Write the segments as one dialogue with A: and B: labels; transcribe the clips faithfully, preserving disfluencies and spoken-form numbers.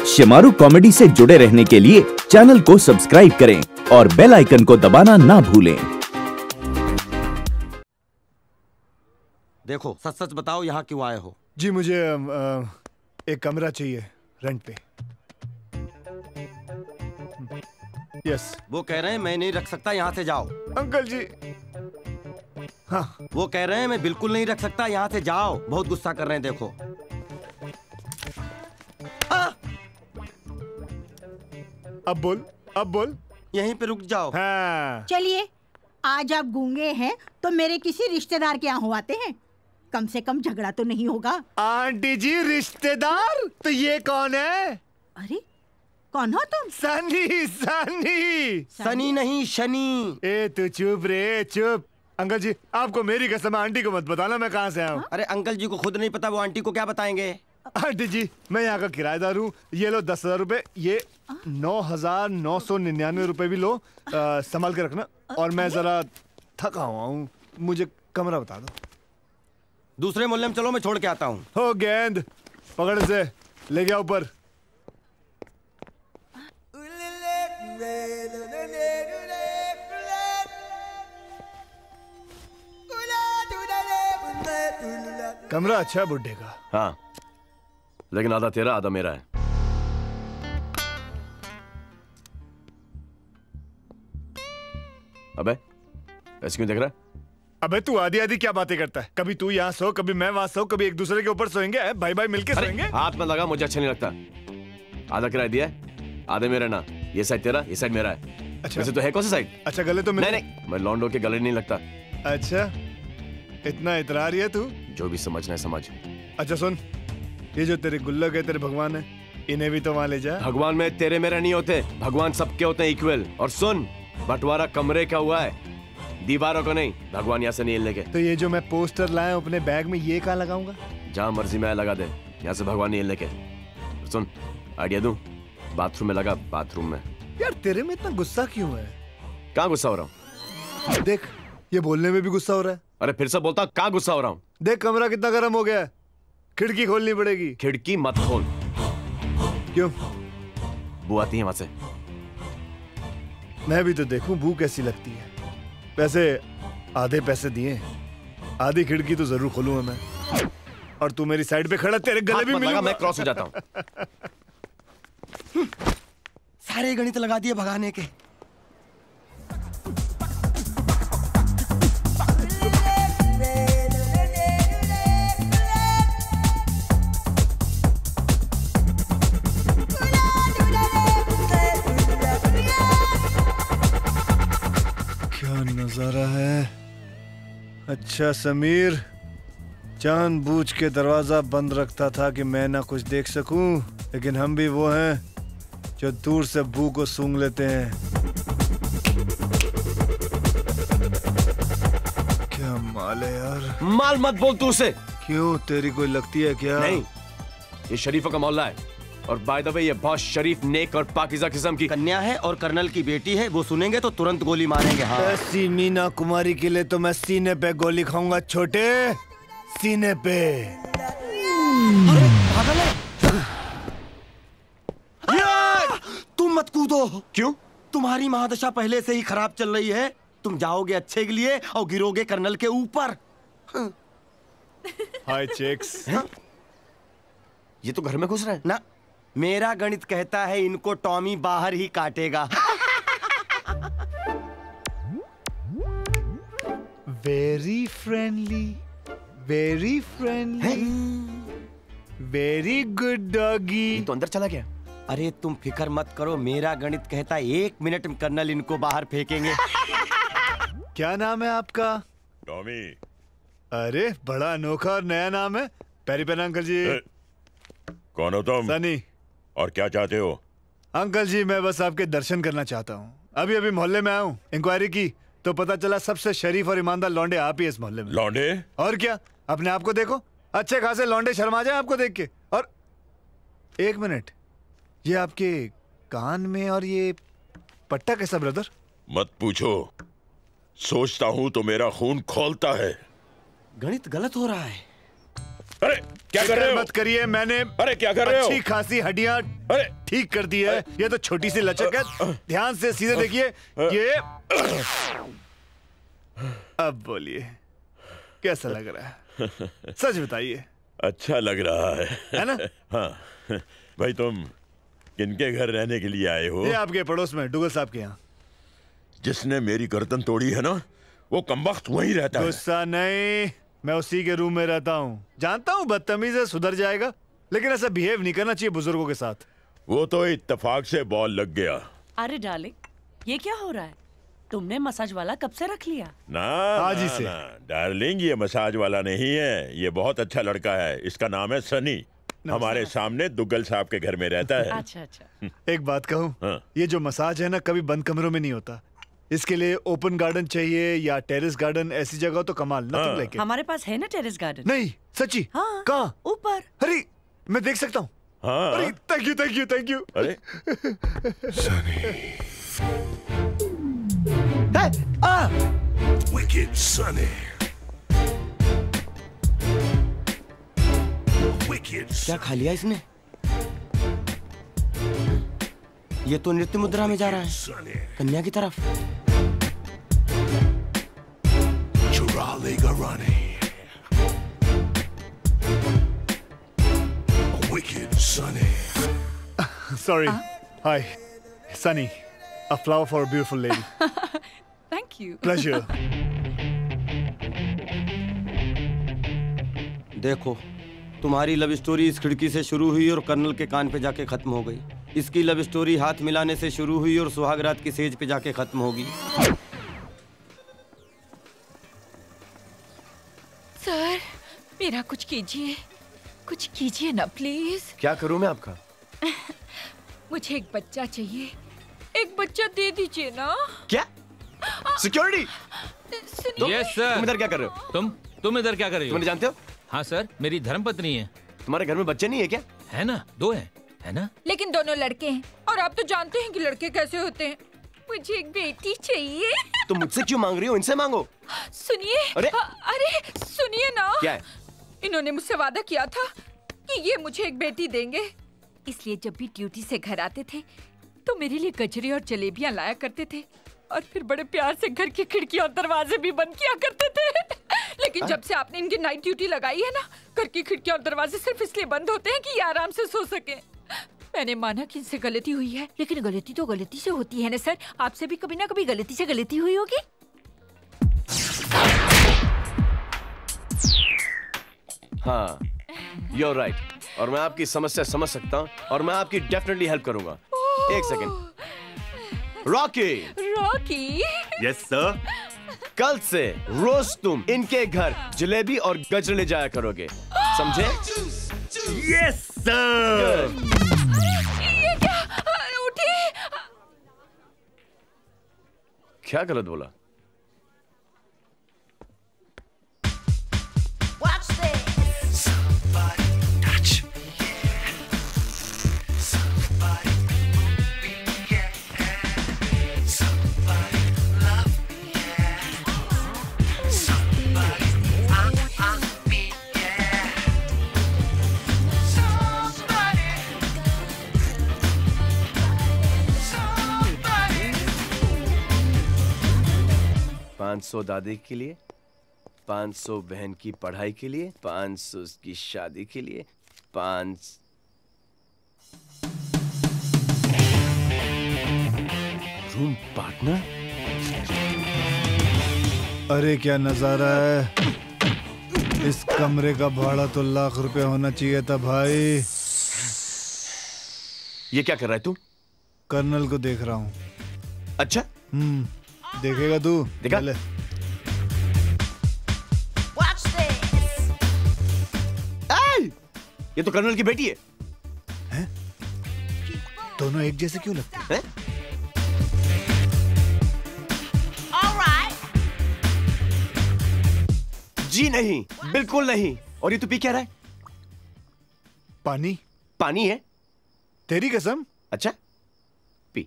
A: Shemaroo comedy से जुड़े रहने के लिए चैनल को सब्सक्राइब करें और बेल आइकन को दबाना ना भूलें।
B: देखो, सच सच बताओ, यहाँ क्यों आए हो?
C: जी मुझे आ, एक कमरा चाहिए रेंट पे। यस।
B: वो कह रहे हैं मैं नहीं रख सकता, यहाँ से जाओ।
C: अंकल जी। हाँ।
B: वो कह रहे हैं मैं बिल्कुल नहीं रख सकता, यहाँ से जाओ। बहुत गुस्सा कर रहे हैं, देखो। हाँ।
C: अब बोल, अब बोल।
B: यहीं पे रुक जाओ।
C: हाँ।
D: चलिए, आज आप गूंगे हैं तो मेरे किसी रिश्तेदार के यहाँ हो आते हैं। कम से कम झगड़ा तो नहीं होगा।
C: आंटी जी, रिश्तेदार? तो ये कौन है?
D: अरे कौन हो तुम?
C: सनी। सनी
B: सनी नहीं, शनि।
C: ए तू चुप रे, चुप। अंकल जी, आपको मेरी कसम, आंटी को मत बताना मैं कहाँ से आया हूँ।
B: अरे अंकल जी को खुद नहीं पता, वो आंटी को क्या बताएंगे?
C: आंटी जी, मैं यहाँ का किराएदार हूँ। ये लो दस हजार रूपए, ये नौ हजार नौ सौ निन्यानवे रूपए भी लो, आ, संभाल के रखना। और मैं जरा थका हुआ हूँ, मुझे कमरा बता दो।
B: दूसरे मोहल्ले में चलो, मैं छोड़ के आता हूँ।
C: हो गेंद, पकड़ से ले गया ऊपर। कमरा अच्छा है बुड्ढे का।
E: हाँ, लेकिन आधा तेरा आधा मेरा है। अबे ऐसे क्यों देख रहा है?
C: अबे तू आधी आधी क्या बातें करता है? कभी तू यहाँ सो, कभी मैं वहाँ सो, कभी एक दूसरे के ऊपर सोएंगे। भाई भाई मिलके सोएंगे।
E: हाथ में लगा, मुझे अच्छा नहीं लगता। आधा किराया दिया है, आधे मेरा ना। ये साइड तेरा, ये साइड मेरा है।
C: अच्छा।
E: वैसे तो है कौन सी साइड?
C: अच्छा गले तो
E: नहीं नहीं, मैं लॉन्डो के गले नहीं लगता।
C: अच्छा, इतना इतरार है तू?
E: जो भी समझना है समझ।
C: अच्छा सुन, ये जो तेरे गुल्लक है, तेरे भगवान है, इन्हें भी तो वहाँ ले जा।
E: भगवान में तेरे मेरे नहीं होते, भगवान सबके होते हैं इक्वल। और सुन, बंटवारा कमरे का हुआ है, दीवारों को नहीं। भगवान यहाँ से नहीं हिलने के।
C: तो ये जो मैं पोस्टर लाया हूँ अपने बैग में, ये कहाँ लगाऊंगा?
E: जहाँ मर्जी में लगा दे, यहाँ से भगवान नहीं हिलने के। सुन, आइडिया दूं? बाथरूम में लगा, बाथरूम में।
C: यार तेरे में इतना गुस्सा क्यों है?
E: कहाँ गुस्सा हो रहा हूँ?
C: देख, ये बोलने में भी गुस्सा हो रहा है।
E: अरे फिर से बोलता, कहाँ गुस्सा हो रहा हूँ?
C: देख कमरा कितना गर्म हो गया है, खिड़की खोलनी पड़ेगी।
E: खिड़की मत खोल।
C: क्यों?
E: बू आती है वहां से।
C: मैं भी तो देखूं बू कैसी लगती है। वैसे आधे पैसे दिए, आधी खिड़की तो जरूर खोलूंगा मैं। और तू मेरी साइड पे खड़ा, तेरे गले भी मिलूंगा।
E: मैं क्रॉस हो जाता हूँ।
B: सारे गणित लगा दिए भगाने के।
C: क्या नजारा है। अच्छा समीर, जानबूझ के दरवाजा बंद रखता था कि मैं ना कुछ देख सकूं, लेकिन हम भी वो हैं जो दूर से बू को सूंघ लेते हैं। क्या माल है यार।
E: माल मत बोल तू उसे।
C: क्यों, तेरी कोई लगती है क्या?
E: नहीं, ये शरीफों का मोहल्ला है। और बाय द वे ये बहुत शरीफ, नेक और पाकिज़ा किस्म की
B: कन्या है और कर्नल की बेटी है। वो सुनेंगे तो तुरंत गोली मारेंगे। हाँ।
C: ऐसी मीना कुमारी के लिए तो मैं सीने पे गोली खाऊंगा छोटे, सीने पे।
B: अरे पागल है। तुम मत कूदो।
E: क्यों?
B: तुम्हारी महादशा पहले से ही खराब चल रही है। तुम जाओगे अच्छे के लिए और गिरोगे कर्नल के ऊपर।
C: Hi checks.
E: ये तो घर में घुस रहा है
B: ना। मेरा गणित कहता है इनको टॉमी बाहर ही काटेगा।
C: Very friendly, very friendly, very good doggy.
E: तो अंदर चला गया।
B: अरे तुम फिक्र मत करो, मेरा गणित कहता है एक मिनट में कर्नल इनको बाहर फेंकेंगे।
C: क्या नाम है आपका?
F: टॉमी।
C: अरे बड़ा अनोखा और नया नाम है। Perry Penn uncle ji.
F: ए, कौन हो तुम?
C: सनी।
F: और क्या चाहते हो?
C: अंकल जी, मैं बस आपके दर्शन करना चाहता हूँ। अभी अभी मोहल्ले में आया हूँ, इंक्वायरी की तो पता चला सबसे शरीफ और ईमानदार लौंडे आप ही इस मोहल्ले में।
F: लौंडे?
C: और क्या, अपने आप को देखो, अच्छे खासे लौंडे शर्मा जाए आपको देख के। और एक मिनट, ये आपके कान में और ये पट्टा कैसा ब्रदर?
F: मत पूछो, सोचता हूँ तो मेरा खून खौलता है।
B: गणित गलत हो रहा है।
F: अरे क्या कर रहे हो?
C: मत करिए, मैंने
F: अरे क्या कर रहे हो?
C: अच्छी खासी हड्डियां
F: अरे
C: ठीक कर दी है। ये तो छोटी सी लचक है। ध्यान से सीधे देखिए। ये अब बोलिए कैसा लग रहा है? सच बताइए।
F: अच्छा लग रहा है,
C: है ना?
F: हाँ। भाई तुम किनके घर रहने के लिए आए हो?
C: ये आपके पड़ोस में डुगल साहब के यहाँ।
F: जिसने मेरी गर्दन तोड़ी है ना, वो कमबख्त वहीं रहता है।
C: गुस्सा नहीं, मैं उसी के रूम में रहता हूँ। जानता हूँ बदतमीज है, सुधर जाएगा, लेकिन ऐसा बिहेव नहीं करना चाहिए बुजुर्गों के साथ।
F: वो तो इत्तेफाक से बॉल लग गया।
G: अरे डार्लिंग, ये क्या हो रहा है? तुमने मसाज वाला कब से रख लिया?
F: ना
C: आज ही
F: ना,
C: से।
F: ना डार्लिंग, ये मसाज वाला नहीं है, ये बहुत अच्छा लड़का है। इसका नाम है सनी। हमारे सामने दुग्गल साहब के घर में रहता है।
G: अच्छा अच्छा।
C: एक बात कहूँ,
F: हाँ।
C: ये जो मसाज है ना, कभी बंद कमरों में नहीं होता। इसके लिए ओपन गार्डन चाहिए या टेरेस गार्डन, ऐसी जगह तो कमाल। नथिंग
F: हाँ।
C: Like it.
G: हमारे पास है ना टेरेस गार्डन।
C: नहीं सच्ची?
G: हाँ।
C: कहाँ?
G: ऊपर।
C: अरे मैं देख सकता हूँ?
F: हाँ।
C: अरे thank you thank you thank you.
F: अरे
H: Wicked Sonny. Wicked
B: क्या खा लिया इसने? ये तो नृत्य मुद्रा में जा रहा है,
H: Sonny.
B: कन्या की तरफ।
H: Chirali Garani. Wicked Sonny.
C: Sorry. Hi, Sunny. A flower for a beautiful lady.
G: Thank you.
C: Pleasure.
B: देखो, तुम्हारी लव स्टोरी इस खिड़की से शुरू हुई और कर्नल के कान पे जाके खत्म हो गई। इसकी लव स्टोरी हाथ मिलाने से शुरू हुई और सुहागरात की सेज पे जाके खत्म होगी।
I: सर, मेरा कुछ कीजिए, कुछ कीजिए ना प्लीज।
E: क्या करूं मैं आपका?
I: मुझे एक बच्चा चाहिए, एक बच्चा दे दीजिए ना।
E: क्या? सिक्योरिटी?
I: सुनिए।
J: Yes sir.
E: तुम इधर क्या कर रहे हो?
J: तुम तुम इधर क्या कर रही
E: तुम
J: हो?
E: मुझे जानते हो?
J: हाँ सर, मेरी धर्मपत्नी है।
E: तुम्हारे घर में बच्चे नहीं है क्या?
J: है ना, दो हैं, है ना?
I: लेकिन दोनों लड़के हैं और आप तो जानते हैं कि लड़के कैसे होते हैं। मुझे एक बेटी चाहिए।
E: तुम मुझसे क्यों मांग रही हो? इनसे मांगो।
I: सुनिए।
E: अरे
I: अ- अरे सुनिए ना।
E: क्या है?
I: इन्होंने मुझसे वादा किया था कि ये मुझे एक बेटी देंगे, इसलिए जब भी ड्यूटी से घर आते थे तो मेरे लिए गजरे और जलेबियां लाया करते थे और फिर बड़े प्यार से घर की खिड़कियां और दरवाजे भी बंद किया करते थे। लेकिन जब से आपने इनकी नाइट ड्यूटी लगाई है ना, घर की खिड़कियां और दरवाजे सिर्फ इसलिए बंद होते हैं कि ये आराम से सो सके। मैंने माना कि इनसे गलती हुई है, लेकिन गलती तो गलती से होती है ना सर। आपसे भी कभी ना कभी गलती से गलती हुई होगी।
E: हाँ, you're right. और मैं आपकी समस्या समझ सकता हूँ और मैं आपकी डेफिनेटली हेल्प करूंगा। एक second. Rocky.
I: Rocky.
E: Yes sir. कल से रोज तुम इनके घर जलेबी और गजरे ले जाया करोगे, समझे?
F: Yes sir.
I: ये क्या? उठिए।
E: क्या गलत बोला? पाँच सौ दादी के लिए, पाँच सौ बहन की पढ़ाई के लिए, पाँच सौ की शादी के लिए, पाँच रूम पार्टनर।
C: अरे क्या नजारा है! इस कमरे का भाड़ा तो लाख रुपए होना चाहिए था भाई।
E: ये क्या कर रहा है तू?
C: कर्नल को देख रहा हूँ।
E: अच्छा,
C: हम्म, देखेगा तू?
E: देखा?
C: चले।
E: ए! ये तो कर्नल की बेटी है।
C: हैं? दोनों एक जैसे क्यों लगते हैं?
E: जी नहीं, बिल्कुल नहीं। और ये तू पी क्या रहा है?
C: पानी।
E: पानी है?
C: तेरी कसम।
E: अच्छा, पी।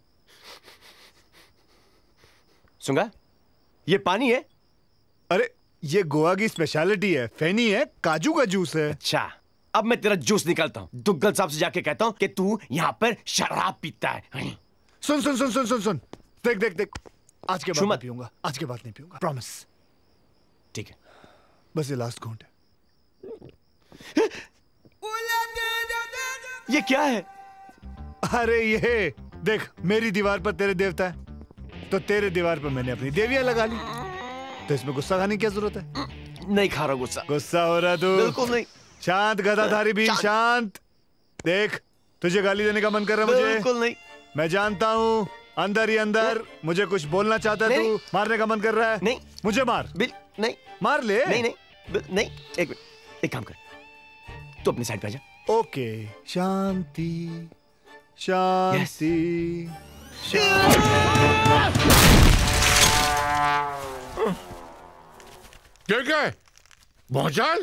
E: सुंगा, ये पानी है?
C: अरे ये गोवा की स्पेशलिटी है, फेनी है, काजू का जूस है।
E: अच्छा, अब मैं तेरा जूस निकालता हूँ। दुग्गल साहब से जाके कहता हूँ कि तू यहाँ पर शराब पीता है।
C: सुन सुन सुन सुन सुन सुन देख देख देख, आज के बाद
E: छुमत।
C: नहीं पीऊंगा, आज के बाद नहीं पीऊंगा, प्रॉमिस।
E: ठीक है,
C: बस ये लास्ट घूंट है।
E: ये क्या है?
C: अरे ये देख, मेरी दीवार पर तेरे देवता है, तो तेरे दीवार पर मैंने अपनी देवियां लगा ली, तो इसमें गुस्सा खाने की क्या जरूरत है?
E: नहीं खा रहा गुस्सा।
C: गुस्सा हो रहा तू?
E: बिल्कुल नहीं।
C: शांत गदाधारी भी शांत। देख, तुझे गाली देने का मन कर रहा है मुझे?
E: बिल्कुल नहीं।
C: मैं जानता हूँ, अंदर ही अंदर मुझे कुछ बोलना चाहता है तू, मारने का मन कर रहा है।
E: नहीं,
C: मुझे मार।
E: बिल नहीं,
C: मार ले।
E: नहीं नहीं नहीं, एक मिनट, एक काम कर, तू अपनी साइड पे आ जा।
C: ओके, शांति शांति
K: क्या क्या है? भौचाल?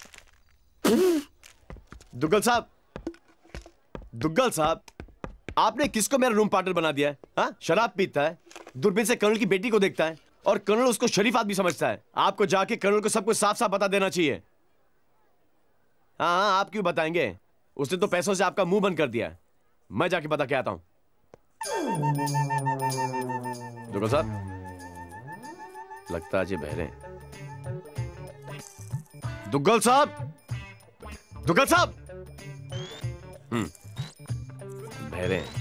E: दुग्गल साहब, दुग्गल साहब, आपने किसको मेरा रूम पार्टनर बना दिया है? हाँ, शराब पीता है, दूरबीन से कर्नल की बेटी को देखता है, और कर्नल उसको शरीफ आदमी समझता है। आपको जाके कर्नल को सब कुछ साफ साफ बता देना चाहिए। हाँ हाँ, आप क्यों बताएंगे? उसने तो पैसों से आपका मुंह बंद कर दिया है। मैं जाके बता के आता हूं। दुग्गल साहब, लगता है आज ये बहरे हैं। दुग्गल साहब, दुग्गल साहब, हम्म, बहरे हैं।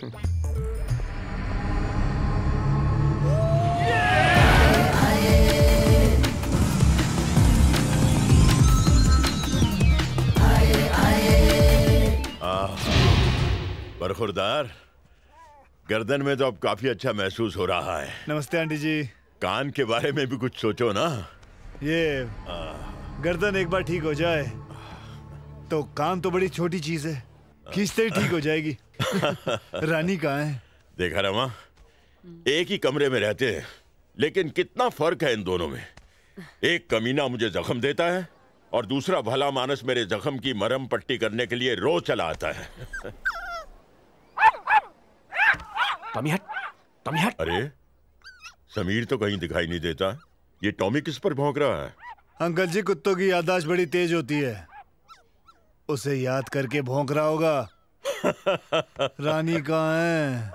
F: बरखुरदार, गर्दन में तो अब काफी अच्छा महसूस हो रहा है।
C: नमस्ते आंटी जी।
F: कान के बारे में भी कुछ सोचो ना।
C: ये गर्दन एक बार ठीक हो जाए तो कान तो बड़ी छोटी चीज है, खींचते ही ठीक हो जाएगी। रानी कहाँ है?
F: देखा रमा, एक ही कमरे में रहते हैं, लेकिन कितना फर्क है इन दोनों में। एक कमीना मुझे जख्म देता है और दूसरा भला मानस मेरे जख्म की मरहम पट्टी करने के लिए रोज चला आता है।
E: टॉमी हट, टॉमी हट।
F: अरे समीर तो कहीं दिखाई नहीं देता, ये टॉमी किस पर भौंक रहा है?
C: अंकल जी, कुत्तों की याददाश्त बड़ी तेज होती है, उसे याद करके भौंक रहा होगा। रानी कहाँ है?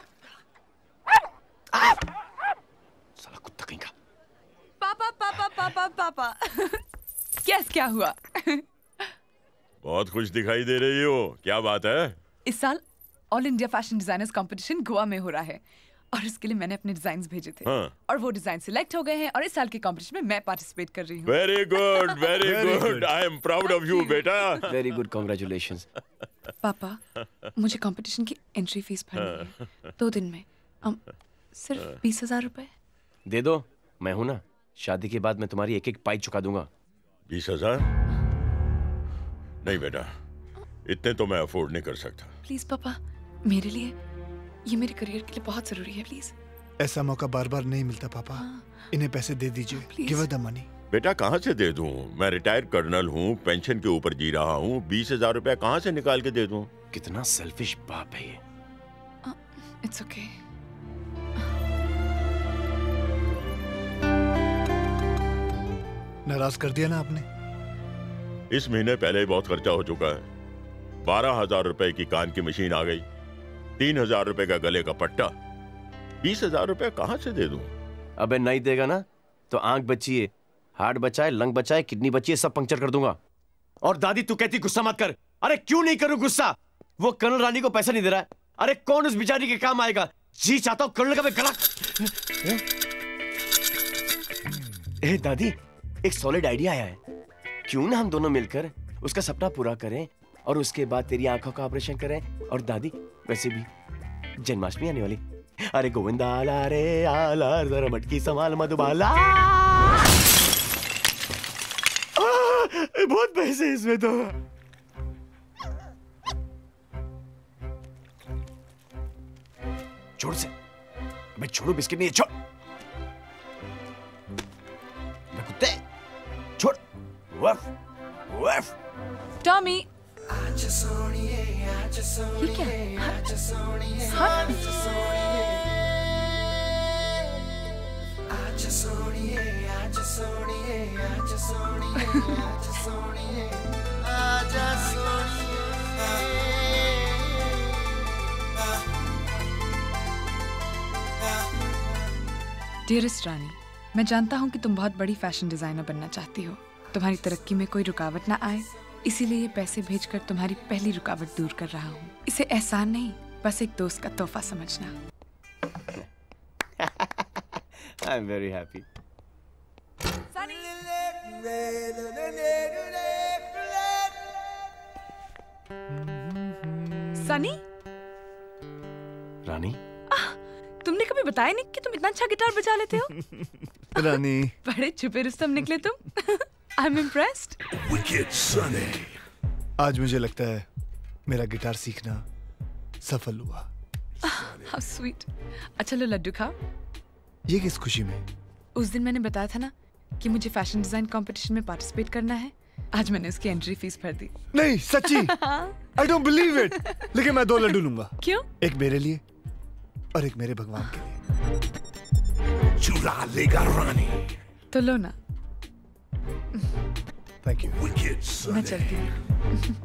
E: साला कुत्ता कहीं का।
I: पापा पापा पापा पापा कैस क्या हुआ?
F: बहुत खुश दिखाई दे रही हो, क्या बात है?
I: इस साल all India fashion designers competition Goa में हो रहा है और इसके लिए मैंने अपने डिजाइन्स भेजे थे।
F: हाँ।
I: और वो डिजाइन सिलेक्ट हो गए हैं और इस साल के कंपटीशन में मैं पार्टिसिपेट कर रही हूँ।
F: Very good, very good, I am proud of you बेटा।
E: Very good, congratulations.
I: पापा, मुझे कंपटीशन की एंट्री फीस भरनी है, दो दिन में um, सिर्फ बीस हजार रुपए।
E: दे दो, मैं हूं ना, शादी के बाद मैं तुम्हारी एक एक पाई चुका दूंगा।
F: बीस हजार? नहीं बेटा, इतने तो मैं अफोर्ड नहीं कर सकता।
I: प्लीज पापा, मेरे लिए, ये मेरे करियर के लिए बहुत जरूरी है, प्लीज।
C: ऐसा मौका बार बार नहीं मिलता पापा, इन्हें पैसे दे दीजिए। Give us the money.
F: बेटा कहाँ से दे दूं? मैं रिटायर्ड कर्नल हूँ, पेंशन के ऊपर जी रहा हूँ, बीस हजार रुपया कहाँ से निकाल के दे दूं?
E: कितना सेल्फिश बाप है ये।
I: It's okay.
C: नाराज कर दिया ना आपने?
F: इस महीने पहले ही बहुत खर्चा हो चुका है। बारह हजार रुपए की कान की मशीन आ गई, तीन हजार रुपए का गले का पट्टा, बीस हजार रुपया कहाँ से दे दूं?
E: अबे नहीं देगा ना तो आंख बची है, हार्ट बचा है, लंग बचा है, किडनी बची है, सब पंक्चर कर दूंगा। और दादी तू कहती गुस्सा मत कर। अरे क्यों नहीं करूं गुस्सा? वो कर्नल रानी को पैसा नहीं दे रहा है। अरे कौन उस बेचारी के काम आएगा? जी चाहता हूं कर्नल का मैं गला। ए दादी, एक सॉलिड आइडिया आया है। क्यों ना हम दोनों मिलकर उसका सपना पूरा करें और उसके बाद तेरी आंखों का ऑपरेशन करें। और दादी, वैसे भी जन्माष्टमी आने वाली। अरे गोविंदा आला रे आला, जरा मटकी संभाल मधुबाला। बहुत पैसे इसमें तो। छोड़ से, मैं छोड़ू बिस्किट नहीं है, छोड़। मैं कुत्ते, छोड़। वफ, वफ।
I: टॉमी, ये क्या? हाँ?
L: सोनिए आजा सोनिए आजा सोनिए आजा सोनिए।
M: डियरेस्ट रानी, मैं जानता हूँ कि तुम बहुत बड़ी फैशन डिजाइनर बनना चाहती हो। तुम्हारी तरक्की में कोई रुकावट ना आए, इसीलिए ये पैसे भेजकर तुम्हारी पहली रुकावट दूर कर रहा हूँ। इसे एहसान नहीं, बस एक दोस्त का तोहफा समझना।
E: I am very happy.
M: Sunny,
E: Rani,
M: तुमने कभी बताया नहीं कि तुम इतना अच्छा गिटार बजा लेते हो।
C: रानी,
M: बड़े छुपे रुस्तम निकले तुम। I am impressed.
H: Wicked Sunny.
C: आज मुझे लगता है मेरा गिटार सीखना सफल हुआ।
M: How sweet. अच्छा लो लड्डू खाओ।
C: ये किस खुशी में?
M: उस दिन मैंने बताया था ना कि मुझे फैशन डिजाइन कंपटीशन में पार्टिसिपेट करना है। आज मैंने उसकी एंट्री फीस भर दी।
C: नहीं सच्ची? I don't believe it. लेकिन मैं दो लड्डू लूंगा।
M: क्यों?
C: एक मेरे लिए और एक मेरे भगवान के लिए।
H: चुरा लेगा रानी।
M: तो लो ना।
C: Thank you.
H: Wicked
M: मैं
H: Sunny.
M: चलती हूँ।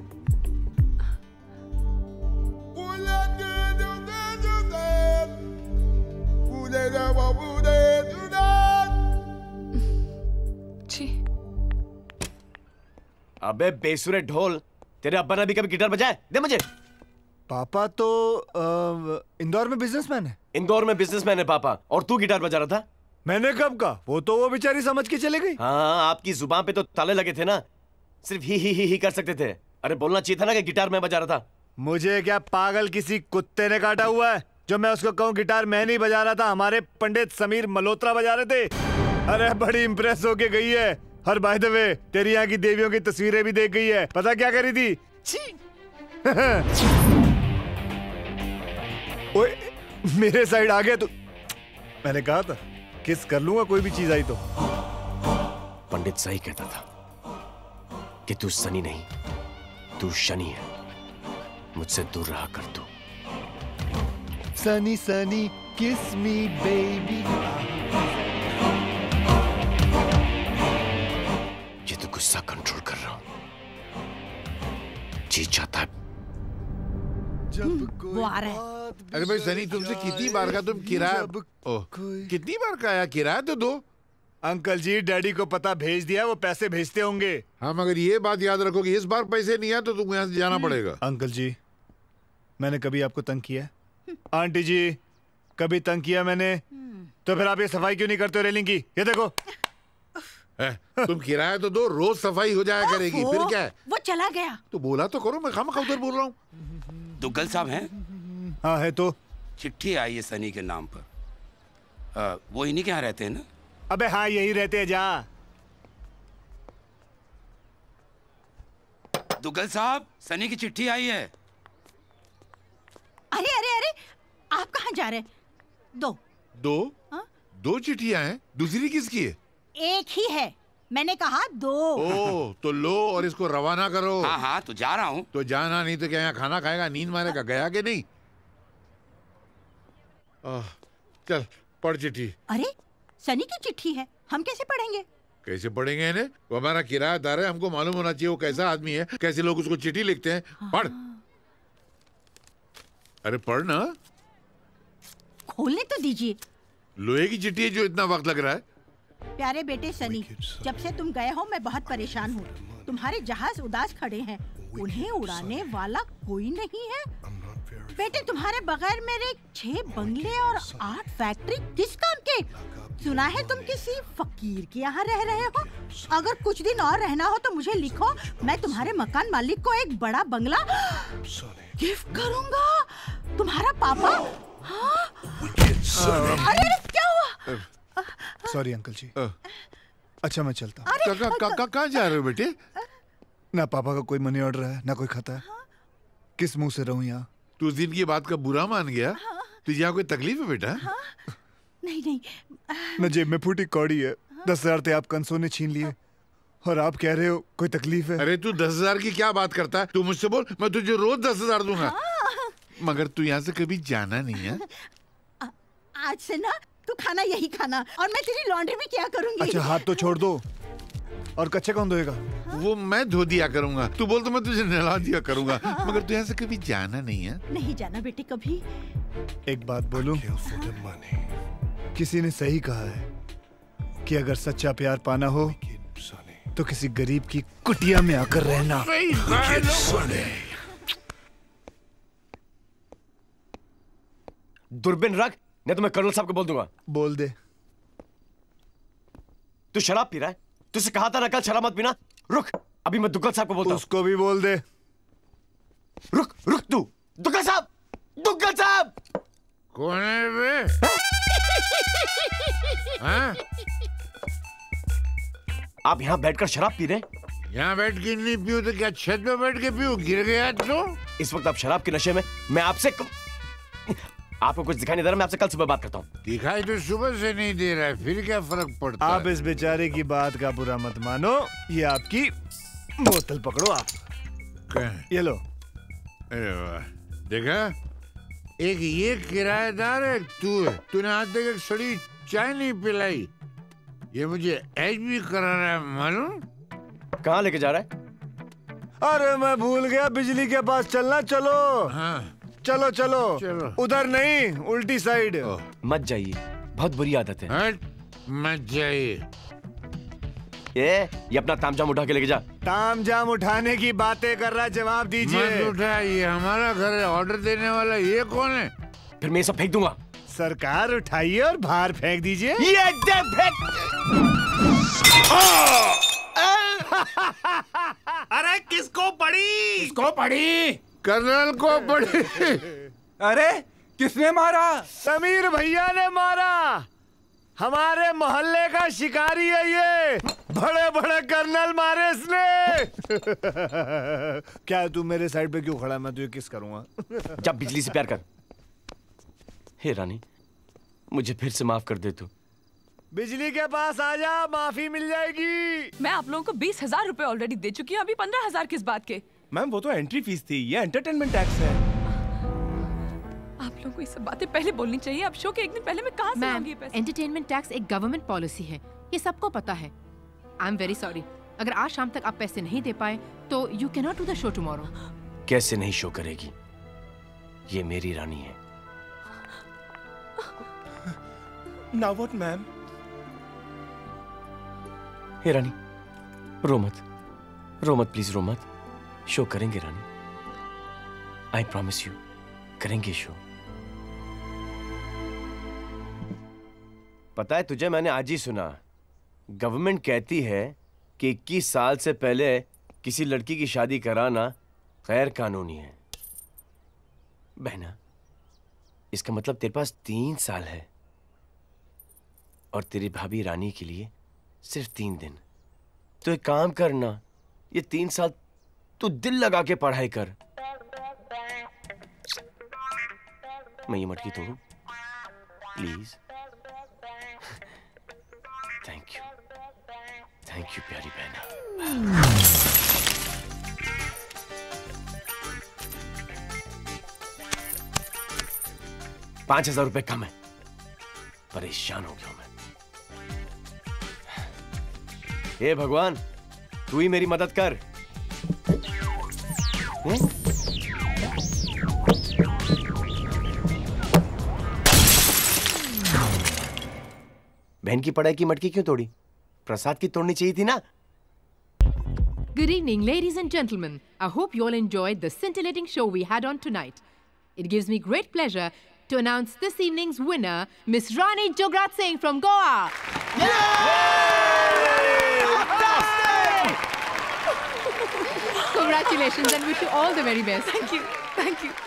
E: अबे बेसुरे ढोल, तेरे अब्बा ने भी कभी गिटार बजाया? दे मुझे।
C: पापा तो आ, इंदौर में बिजनेसमैन है।
E: इंदौर में बिजनेसमैन है पापा, और तू गिटार बजा रहा था?
C: मैंने कब कहा? वो तो वो बेचारी समझ के चले गई।
E: हाँ, आपकी जुबान पे तो ताले लगे थे ना, सिर्फ ही ही ही ही कर सकते थे। अरे बोलना चाहिए था ना कि गिटार मैं बजा रहा था।
C: मुझे क्या पागल किसी कुत्ते ने काटा हुआ है जो मैं उसको कहूँ गिटार मैं नहीं बजा रहा था, हमारे पंडित समीर मल्होत्रा बजा रहे थे। अरे बड़ी इंप्रेस होके गई है। हर बाय द वे तेरी यहाँ की देवियों की तस्वीरें भी देख गई है। पता क्या करी थी? ओए, मेरे साइड आ गया तो मैंने कहा था किस कर लूंगा कोई भी चीज आई तो।
E: पंडित सही कहता था कि तू सनी नहीं, तू शनि है। मुझसे दूर रहा कर तू।
C: सनी सनी किस मी बेबी।
E: ये तो गुस्सा कंट्रोल कर रहा हूं। जी चाहता है।
D: वो आ रहा है।
K: अरे भाई सनी, तुमसे कितनी बार का तुम किराया ओह कितनी बार का आया? किराया तो दो।
C: अंकल जी डैडी को पता भेज दिया, वो पैसे भेजते होंगे।
K: हाँ, मगर ये बात याद रखो कि इस बार पैसे नहीं आए तो तुमको यहाँ से जाना पड़ेगा।
C: अंकल जी, मैंने कभी आपको तंग किया? आंटी जी, कभी तंग किया मैंने? तो फिर आप ये सफाई क्यों नहीं करते हो रेलिंग की? ये देखो।
K: है, तुम किराया तो दो, रोज सफाई हो जाया करेगी। फिर क्या है?
D: वो चला गया।
K: तो बोला तो करो, मैं खामखा उधर बोल रहा हूँ।
N: दुग्गल साहब हैं?
C: हाँ है। तो
N: चिट्ठी आई है सनी के नाम पर। आ, वो इन्हीं के यहाँ रहते हैं ना?
C: अबे हाँ, यही रहते हैं। जा।
N: दुग्गल साहब, सनी की चिट्ठी आई है।
D: अरे अरे अरे, आप कहाँ जा रहे? दो
K: दो
D: हा?
K: दो चिट्ठियां हैं। दूसरी किसकी है?
D: एक ही है, मैंने कहा दो।
K: ओ, तो लो और इसको रवाना करो।
N: हाँ हाँ, तो जा रहा हूँ।
K: तो जाना नहीं तो क्या यहाँ खाना खाएगा, नींद मारेगा? गया कि नहीं? आह, चल पढ़ चिट्ठी।
D: अरे सनी की चिट्ठी है, हम कैसे पढ़ेंगे?
K: कैसे पढ़ेंगे इन्हें? वो हमारा किराएदार है, हमको मालूम होना चाहिए वो कैसा आदमी है, कैसे लोग उसको चिट्ठी लिखते हैं। पढ़। अरे पढ़ ना।
D: खोलने तो दीजिए।
K: लोहे की चिट्ठी है जो इतना वक्त लग रहा है।
D: प्यारे बेटे सनी, जब से तुम गए हो मैं बहुत परेशान हूँ। तुम्हारे जहाज उदास खड़े हैं, उन्हें उड़ाने वाला कोई नहीं है। बेटे तुम्हारे बगैर मेरे छह बंगले और आठ फैक्ट्री किस काम के? सुना है तुम किसी फकीर के यहाँ रह रहे हो। अगर कुछ दिन और रहना हो तो मुझे लिखो, मैं तुम्हारे मकान मालिक को एक बड़ा बंगला गिफ्ट करूँगा। तुम्हारा पापा। हाँ? अरे क्या हुआ?
C: Sorry uncle ji. अच्छा मैं चलता हूँ।
K: कहाँ जा रहे हो बेटे?
C: ना पापा का कोई मनी ऑर्डर है, ना कोई खाता है। किस मुंह से रहूं यहाँ?
K: तू उस दिन की बात का बुरा मान गया? तुझे यहाँ कोई तकलीफ है बेटा?
D: नहीं नहीं।
C: न जेब में फूटी कौड़ी है। दस हजार थे आप कंसों ने छीन लिए और आप कह रहे हो कोई तकलीफ है?
K: अरे तू दस हजार की क्या बात करता है? तू मुझसे बोल, मैं तुझे रोज दस हजार दूंगा। मगर तू यहाँ से कभी जाना नहीं है।
D: आज से ना तू खाना यही खाना और मैं तेरी लॉन्ड्री भी क्या करूंगी।
C: अच्छा हाथ तो छोड़ दो। और कच्चे कौन धोएगा?
K: वो मैं धो दिया करूंगा। तू बोल तो मैं तुझे नहला दिया करूंगा। मगर तू यहाँ से कभी जाना नहीं है।
D: नहीं जाना बेटे कभी।
C: एक बात बोलूं, किसी ने सही कहा है कि अगर सच्चा प्यार पाना हो तो किसी गरीब की कुटिया में आकर रहना।
E: दूरबीन रख, नहीं तो मैं कर्नल साहब को बोल दूंगा।
C: बोल दे।
E: तू शराब पी रहा है? तुझसे कहा था ना कल शराब मत पीना। रुक, अभी मैं दुग्गल साहब को बोलता हूं।
C: उसको भी बोल दे।
E: रुक रुक तू। दुग्गल साहब, दुग्गल साहब।
K: कौन है बे? हाँ?
E: आप यहाँ बैठकर शराब पी रहे?
K: यहाँ बैठ के नहीं पीऊं तो क्या छत पे बैठ के पीऊं? गिर गया तो?
E: इस वक्त आप शराब के नशे में। मैं आपसे क... आपको कुछ दिखाई नहीं दे रहा। मैं आपसे कल सुबह बात करता हूँ।
K: दिखाई तो सुबह से नहीं दे रहा है, फिर क्या फर्क पड़ता है?
C: आप इस बेचारे की बात का बुरा मत मानो। ये आपकी बोतल पकड़ो आप। ये लो।
K: अरे वाह, देखा? एक ये किराएदार है, तू है। तूने आज तक एक सड़ी चाय नहीं पिलाई। ये मुझे ऐश भी करा रहा है, मालूम?
E: कहाँ लेके जा रहा है?
C: अरे मैं भूल गया, बिजली के पास चलना। चलो।
K: हाँ।
C: चलो चलो,
K: चलो।
C: उधर नहीं, उल्टी साइड।
E: मत जाइए, बहुत बुरी आदत है।
K: हट, मत जाइए।
E: ये ये अपना तामझाम उठा के लेके जा।
C: तामझाम उठाने की बातें कर रहा है, जवाब दीजिए।
K: मत उठा, ये हमारा घर है। ऑर्डर देने वाला ये कौन है?
E: फिर मैं ये सब फेंक दूंगा।
C: सरकार उठाइए और बाहर फेंक दीजिए।
E: ये दे फेंक।
O: अरे किसको पड़ी?
K: किसको पड़ी? कर्नल को पड़ी।
O: अरे किसने मारा?
C: समीर भैया ने मारा। हमारे मोहल्ले का शिकारी है ये। बड़े बड़े कर्नल मारे इसने। क्या तू मेरे साइड पे क्यों खड़ा? मैं तुझे किस करूंगा।
E: जब बिजली से प्यार कर। हे रानी, मुझे फिर से माफ कर दे तू।
C: बिजली के पास आ जा, माफी मिल जाएगी।
M: मैं आप लोगों को बीस हजार रूपए ऑलरेडी दे चुकी हूँ। अभी पंद्रह हजार किस बात के?
O: मैम वो तो एंट्री फीस थी, ये एंटरटेनमेंट टैक्स है।
M: आप लोगों को ये सब बातें पहले बोलनी चाहिए। अब शो के एक दिन पहले मैं कहाँ से लाऊंगी पैसे?
P: एंटरटेनमेंट टैक्स एक गवर्नमेंट पॉलिसी है, ये सबको पता है। आई एम वेरी सॉरी, अगर आज शाम तक आप पैसे नहीं दे पाए तो you can not do the show tomorrow.
E: कैसे नहीं शो करेगी? ये मेरी रानी है।
O: Now what ma'am?
E: Hey Rani, रो मत, रो मत प्लीज, रो मत। शो करेंगे रानी, आई प्रॉमिस यू, करेंगे शो। पता है तुझे, मैंने आज ही सुना, गवर्नमेंट कहती है कि इक्कीस साल से पहले किसी लड़की की शादी कराना गैर कानूनी है। बहना, इसका मतलब तेरे पास तीन साल है और तेरी भाभी रानी के लिए सिर्फ तीन दिन। तो एक काम करना, ये तीन साल तू दिल लगा के पढ़ाई कर। मैं ये मटकी तोड़ूं please? Thank you, thank you प्यारी बहना। पांच हजार रुपए कम है, परेशान हो गया हूं मैं। हे भगवान, तू ही मेरी मदद कर। हुँ? बहन की पढ़ाई की मटकी क्यों तोड़ी? प्रसाद की तोड़नी चाहिए थी ना।
P: Good evening, ladies and gentlemen. I hope you all enjoyed the scintillating show we had on tonight. It gives me great pleasure to announce this evening's winner, Miss Rani Jograt Singh from Goa. Congratulations and wish you all the very best.
M: Thank you, thank you.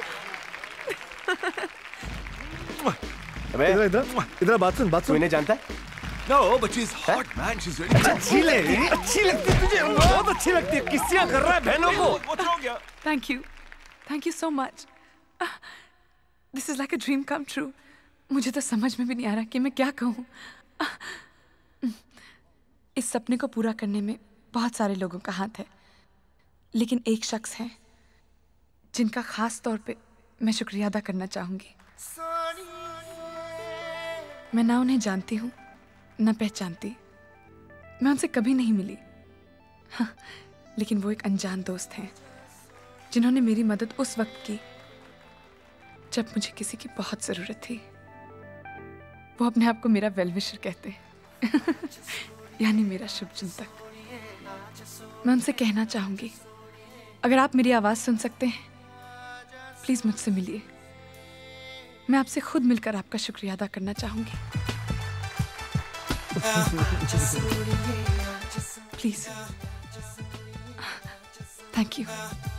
E: अबे
C: इधर इधर इधर बात सुन, बात
E: तू
C: सुन।
E: इन्हें जानता है?
O: No, but she's hot, man. She's really
C: अच्छी लगी, अच्छी लगती है तुझे, बहुत अच्छी लगती है। किस्सियां कर रहा है बहनों को।
O: What's wrong here?
M: Thank you, thank you so much. Uh, this is like a dream come true. मुझे तो समझ में भी नहीं आ रहा कि मैं क्या कहूँ। uh, इस सपने को पूरा करने में बहुत सारे लोगों का हाथ है, लेकिन एक शख्स है जिनका खास तौर पे मैं शुक्रिया अदा करना चाहूंगी। मैं ना उन्हें जानती हूँ न पहचानती। मैं उनसे कभी नहीं मिली। हाँ, लेकिन वो एक अनजान दोस्त हैं जिन्होंने मेरी मदद उस वक्त की जब मुझे किसी की बहुत ज़रूरत थी। वो अपने आप को मेरा वेल विशर कहते हैं यानी मेरा शुभ चिंतक। मैं उनसे कहना चाहूँगी, अगर आप मेरी आवाज़ सुन सकते हैं प्लीज़ मुझसे मिलिए। मैं आपसे खुद मिलकर आपका शुक्रिया अदा करना चाहूँगी। Please. Thank you.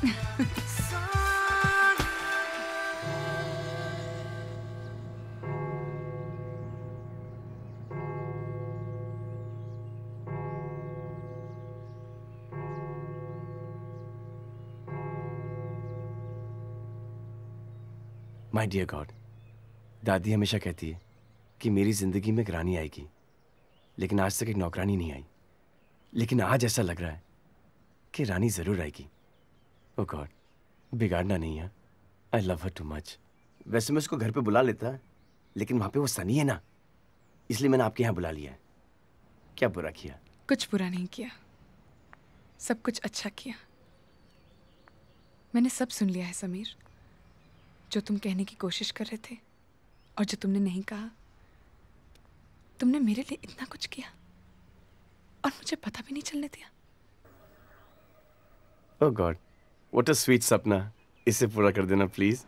E: My dear God, दादी हमेशा कहती है कि मेरी जिंदगी में एक रानी आएगी, लेकिन आज तक एक नौकरानी नहीं आई। लेकिन आज ऐसा लग रहा है कि रानी जरूर आएगी। ओह गॉड, बिगाड़ना नहीं है। I love her too much. वैसे मैं उसको घर पे बुला लेता, लेकिन वहां पे वो सनी है ना, इसलिए मैंने आपके यहाँ बुला लिया है। क्या बुरा किया?
M: कुछ बुरा नहीं किया, सब कुछ अच्छा किया। मैंने सब सुन लिया है समीर, जो तुम कहने की कोशिश कर रहे थे और जो तुमने नहीं कहा। तुमने मेरे लिए इतना कुछ किया और मुझे पता भी नहीं चलने दिया।
E: Oh God, what a sweet सपना। इसे पूरा कर देना प्लीज।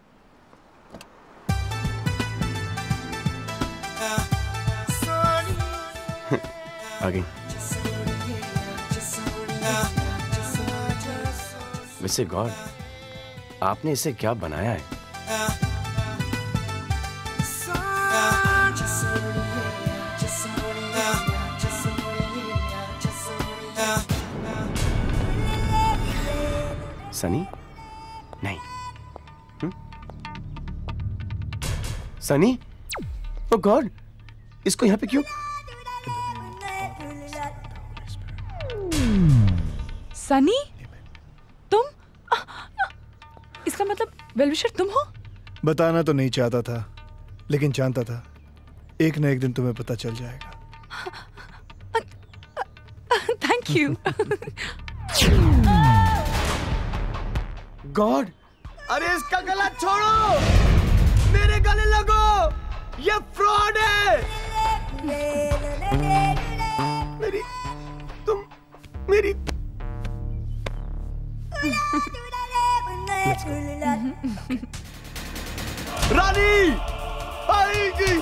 E: आ गई। वैसे गॉड, आपने इसे क्या बनाया है? सनी? नहीं। हुँ? सनी? ओह गॉड, इसको यहाँ पे क्यों?
M: सनी? तुम? इसका मतलब वेलविशर तुम हो?
C: बताना तो नहीं चाहता था, लेकिन जानता था एक न एक दिन तुम्हें पता चल जाएगा।
M: Thank you.
E: गॉड, अरे इसका गला छोड़ो, मेरे गले लगो, ये फ्रॉड है। मेरी, तुम, मेरी। रानी आएगी।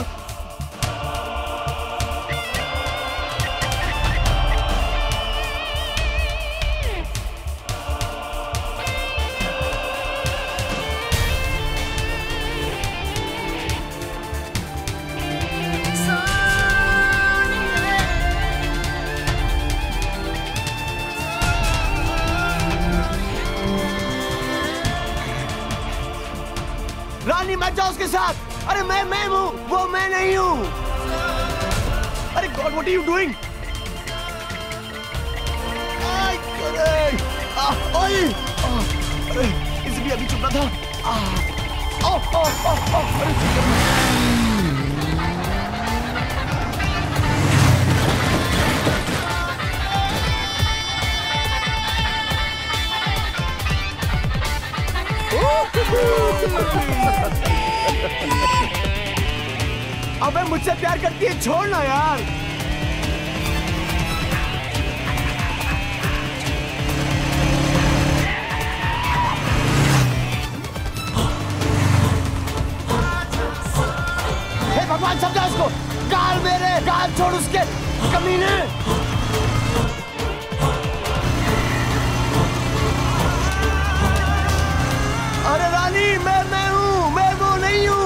E: रानी मत जाओ उसके साथ। अरे मैं मैं हूँ, वो मैं नहीं हूँ। अरे God, what are you doing? ओए, अरे इसे भी अभी चुपना था। ओ, ओ, ओ, ओ, अरे अबे मुझसे प्यार करती है, छोड़ना यार। हे भगवान, समझा उसको। गाल मेरे, गाल छोड़ उसके, कमीने। अरे रानी, मैं मैं हूँ, मैं वो नहीं हूँ।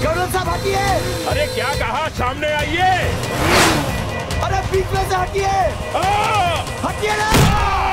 E: कर्नल साहब हटिए।
F: अरे क्या कहा, सामने आइए।
E: अरे बीच में से हटिए, हटिए ना।